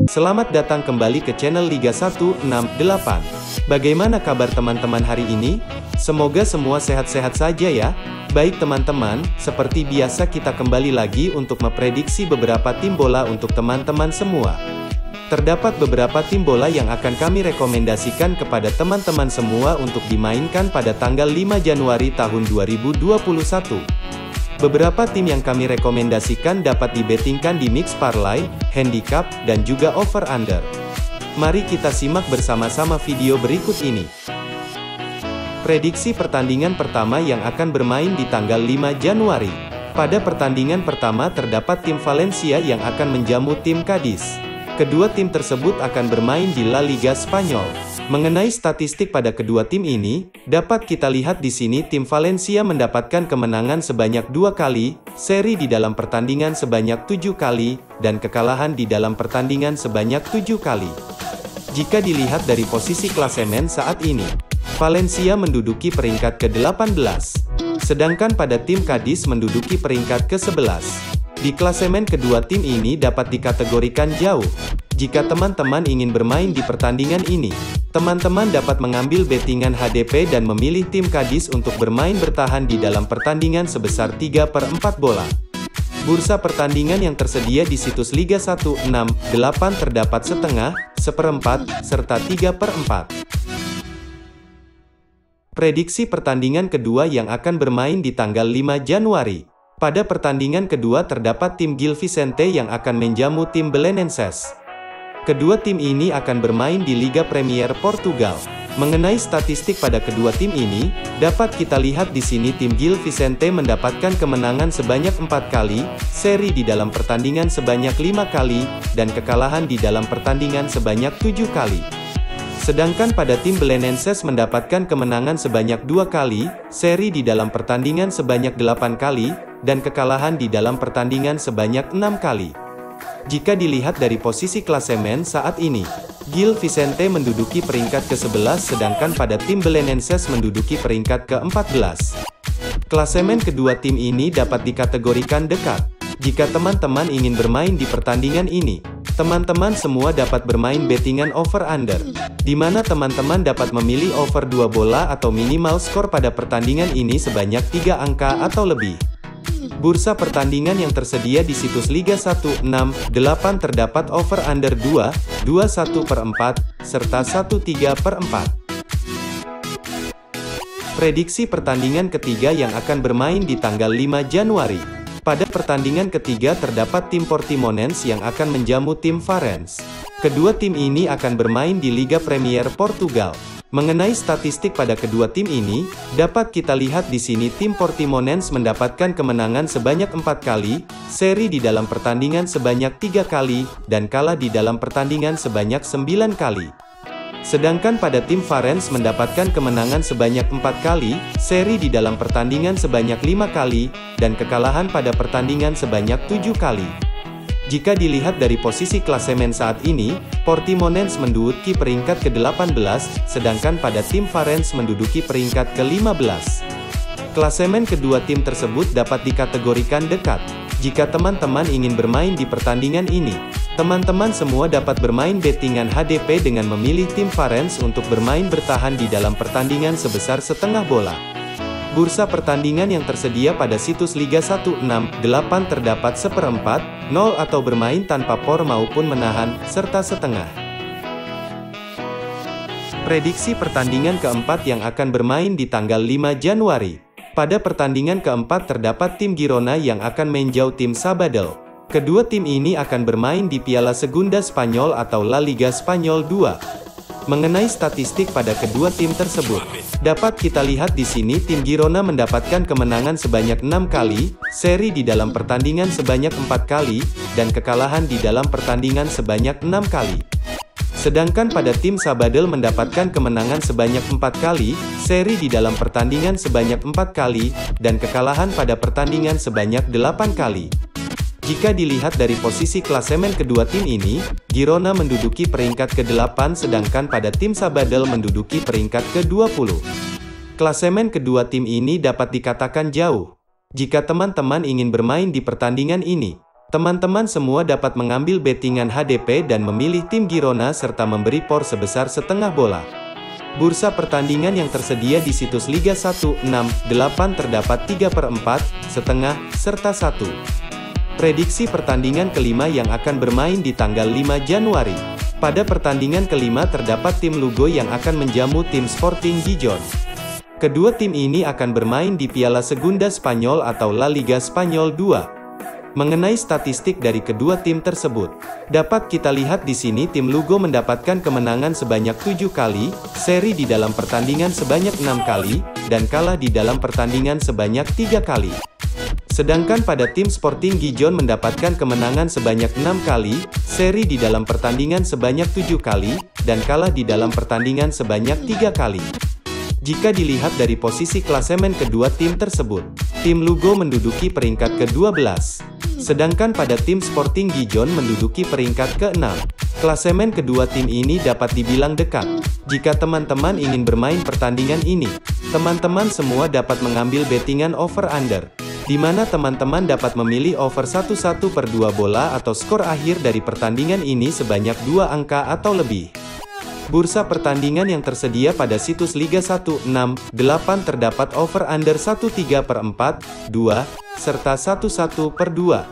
Selamat datang kembali ke channel Liga 168. Bagaimana kabar teman-teman hari ini? Semoga semua sehat-sehat saja ya. Baik teman-teman, seperti biasa kita kembali lagi untuk memprediksi beberapa tim bola untuk teman-teman semua. Terdapat beberapa tim bola yang akan kami rekomendasikan kepada teman-teman semua untuk dimainkan pada tanggal 5 Januari tahun 2021. Beberapa tim yang kami rekomendasikan dapat dibettingkan di mix parlay, handicap, dan juga over-under. Mari kita simak bersama-sama video berikut ini. Prediksi pertandingan pertama yang akan bermain di tanggal 5 Januari. Pada pertandingan pertama terdapat tim Valencia yang akan menjamu tim Cadiz. Kedua tim tersebut akan bermain di La Liga Spanyol. Mengenai statistik pada kedua tim ini, dapat kita lihat di sini tim Valencia mendapatkan kemenangan sebanyak 2 kali, seri di dalam pertandingan sebanyak 7 kali, dan kekalahan di dalam pertandingan sebanyak 7 kali. Jika dilihat dari posisi klasemen saat ini, Valencia menduduki peringkat ke-18, sedangkan pada tim Cadiz menduduki peringkat ke-11. Di klasemen kedua tim ini dapat dikategorikan jauh. Jika teman-teman ingin bermain di pertandingan ini, teman-teman dapat mengambil bettingan HDP dan memilih tim Cadiz untuk bermain bertahan di dalam pertandingan sebesar 3/4 bola. Bursa pertandingan yang tersedia di situs Liga 168 terdapat setengah, seperempat, serta 3/4. Prediksi pertandingan kedua yang akan bermain di tanggal 5 Januari. Pada pertandingan kedua terdapat tim Gil Vicente yang akan menjamu tim Belenenses. Kedua tim ini akan bermain di Liga Premier Portugal. Mengenai statistik pada kedua tim ini, dapat kita lihat di sini tim Gil Vicente mendapatkan kemenangan sebanyak 4 kali, seri di dalam pertandingan sebanyak 5 kali, dan kekalahan di dalam pertandingan sebanyak 7 kali. Sedangkan pada tim Belenenses mendapatkan kemenangan sebanyak 2 kali, seri di dalam pertandingan sebanyak 8 kali, dan kekalahan di dalam pertandingan sebanyak 6 kali. Jika dilihat dari posisi klasemen saat ini, Gil Vicente menduduki peringkat ke-11 sedangkan pada tim Belenenses menduduki peringkat ke-14. Klasemen kedua tim ini dapat dikategorikan dekat. Jika teman-teman ingin bermain di pertandingan ini, teman-teman semua dapat bermain bettingan over-under, di mana teman-teman dapat memilih over 2 bola atau minimal skor pada pertandingan ini sebanyak 3 angka atau lebih. Bursa pertandingan yang tersedia di situs Liga 168 terdapat over-under 2, 21/4, serta 13/4. Prediksi pertandingan ketiga yang akan bermain di tanggal 5 Januari. Pada pertandingan ketiga terdapat tim Portimonense yang akan menjamu tim Farense. Kedua tim ini akan bermain di Liga Premier Portugal. Mengenai statistik pada kedua tim ini, dapat kita lihat di sini tim Portimonense mendapatkan kemenangan sebanyak 4 kali, seri di dalam pertandingan sebanyak 3 kali, dan kalah di dalam pertandingan sebanyak 9 kali. Sedangkan pada tim Farense mendapatkan kemenangan sebanyak 4 kali, seri di dalam pertandingan sebanyak 5 kali, dan kekalahan pada pertandingan sebanyak 7 kali. Jika dilihat dari posisi klasemen saat ini, Portimonense menduduki peringkat ke-18, sedangkan pada tim Farense menduduki peringkat ke-15. Klasemen kedua tim tersebut dapat dikategorikan dekat. Jika teman-teman ingin bermain di pertandingan ini, teman-teman semua dapat bermain bettingan HDP dengan memilih tim Farense untuk bermain bertahan di dalam pertandingan sebesar setengah bola. Bursa pertandingan yang tersedia pada situs Liga 168 terdapat seperempat, 0 atau bermain tanpa por maupun menahan, serta setengah. Prediksi pertandingan keempat yang akan bermain di tanggal 5 Januari. Pada pertandingan keempat terdapat tim Girona yang akan menjau tim Sabadell. Kedua tim ini akan bermain di Piala Segunda Spanyol atau La Liga Spanyol 2. Mengenai statistik pada kedua tim tersebut, dapat kita lihat di sini tim Girona mendapatkan kemenangan sebanyak 6 kali, seri di dalam pertandingan sebanyak 4 kali, dan kekalahan di dalam pertandingan sebanyak 6 kali. Sedangkan pada tim Sabadell mendapatkan kemenangan sebanyak 4 kali, seri di dalam pertandingan sebanyak 4 kali, dan kekalahan pada pertandingan sebanyak 8 kali. Jika dilihat dari posisi klasemen kedua tim ini, Girona menduduki peringkat ke-8 sedangkan pada tim Sabadell menduduki peringkat ke-20. Klasemen kedua tim ini dapat dikatakan jauh. Jika teman-teman ingin bermain di pertandingan ini, Teman-teman semua dapat mengambil bettingan HDP dan memilih tim Girona serta memberi por sebesar setengah bola. Bursa pertandingan yang tersedia di situs Liga 1, 6, 8 terdapat 3/4, setengah, serta 1. Prediksi pertandingan kelima yang akan bermain di tanggal 5 Januari. Pada pertandingan kelima terdapat tim Lugo yang akan menjamu tim Sporting Gijon. Kedua tim ini akan bermain di Piala Segunda Spanyol atau La Liga Spanyol 2. Mengenai statistik dari kedua tim tersebut, dapat kita lihat di sini tim Lugo mendapatkan kemenangan sebanyak 7 kali, seri di dalam pertandingan sebanyak 6 kali, dan kalah di dalam pertandingan sebanyak 3 kali. Sedangkan pada tim Sporting Gijon mendapatkan kemenangan sebanyak 6 kali, seri di dalam pertandingan sebanyak 7 kali, dan kalah di dalam pertandingan sebanyak 3 kali. Jika dilihat dari posisi klasemen kedua tim tersebut, tim Lugo menduduki peringkat ke-12. Sedangkan pada tim Sporting Gijon menduduki peringkat ke-6. Klasemen kedua tim ini dapat dibilang dekat. Jika teman-teman ingin bermain pertandingan ini, teman-teman semua dapat mengambil bettingan over-under, di mana teman-teman dapat memilih over 1/1/2 bola atau skor akhir dari pertandingan ini sebanyak 2 angka atau lebih. Bursa pertandingan yang tersedia pada situs Liga 1, 6, 8 terdapat over-under 1/3/4, 2, serta 1/1/2.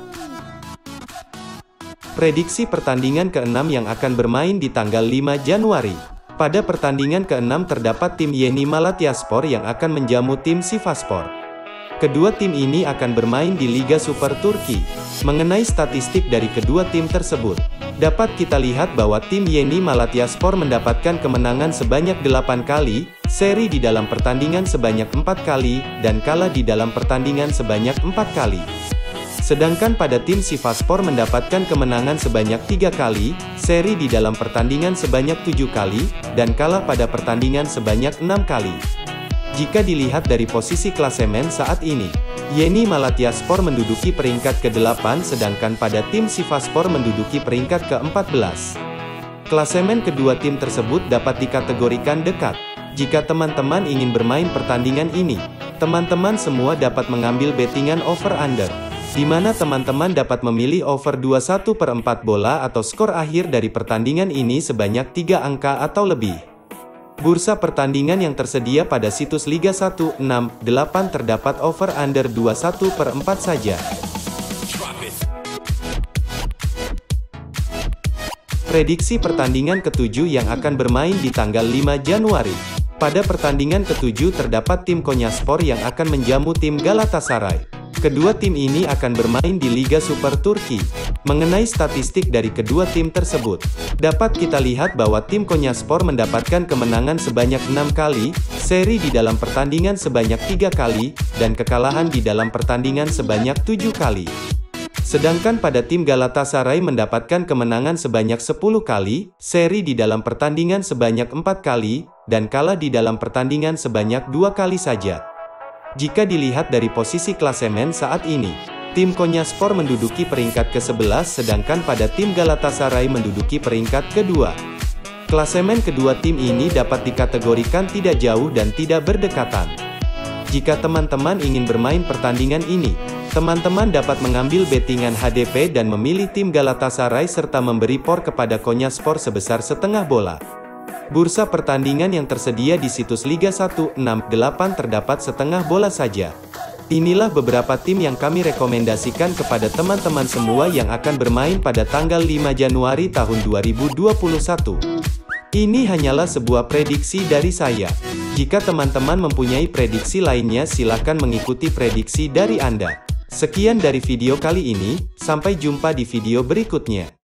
Prediksi pertandingan ke-6 yang akan bermain di tanggal 5 Januari. Pada pertandingan ke-6 terdapat tim Yeni Malatyaspor yang akan menjamu tim Sivasspor. Kedua tim ini akan bermain di Liga Super Turki. Mengenai statistik dari kedua tim tersebut, dapat kita lihat bahwa tim Yeni Malatyaspor mendapatkan kemenangan sebanyak 8 kali, seri di dalam pertandingan sebanyak 4 kali, dan kalah di dalam pertandingan sebanyak 4 kali. Sedangkan pada tim Sivasspor mendapatkan kemenangan sebanyak 3 kali, seri di dalam pertandingan sebanyak 7 kali, dan kalah pada pertandingan sebanyak 6 kali. Jika dilihat dari posisi klasemen saat ini, Yeni Malatyaspor menduduki peringkat ke-8 sedangkan pada tim Sivasspor menduduki peringkat ke-14. Klasemen kedua tim tersebut dapat dikategorikan dekat. Jika teman-teman ingin bermain pertandingan ini, teman-teman semua dapat mengambil bettingan over-under, di mana teman-teman dapat memilih over 2/1/4 bola atau skor akhir dari pertandingan ini sebanyak 3 angka atau lebih. Bursa pertandingan yang tersedia pada situs Liga 1, 6, 8 terdapat over-under 2/1/4 saja. Prediksi pertandingan ke-7 yang akan bermain di tanggal 5 Januari. Pada pertandingan ke-7 terdapat tim Konyaspor yang akan menjamu tim Galatasaray. Kedua tim ini akan bermain di Liga Super Turki. Mengenai statistik dari kedua tim tersebut, dapat kita lihat bahwa tim Konyaspor mendapatkan kemenangan sebanyak 6 kali, seri di dalam pertandingan sebanyak 3 kali, dan kekalahan di dalam pertandingan sebanyak 7 kali. Sedangkan pada tim Galatasaray mendapatkan kemenangan sebanyak 10 kali, seri di dalam pertandingan sebanyak 4 kali, dan kalah di dalam pertandingan sebanyak 2 kali saja. Jika dilihat dari posisi klasemen saat ini, tim Konyaspor menduduki peringkat ke-11 sedangkan pada tim Galatasaray menduduki peringkat kedua. Klasemen kedua tim ini dapat dikategorikan tidak jauh dan tidak berdekatan. Jika teman-teman ingin bermain pertandingan ini, teman-teman dapat mengambil bettingan HDP dan memilih tim Galatasaray serta memberi por kepada Konyaspor sebesar setengah bola. Bursa pertandingan yang tersedia di situs Liga 1, 6, 8 terdapat setengah bola saja. Inilah beberapa tim yang kami rekomendasikan kepada teman-teman semua yang akan bermain pada tanggal 5 Januari tahun 2021. Ini hanyalah sebuah prediksi dari saya. Jika teman-teman mempunyai prediksi lainnya silahkan mengikuti prediksi dari Anda. Sekian dari video kali ini, sampai jumpa di video berikutnya.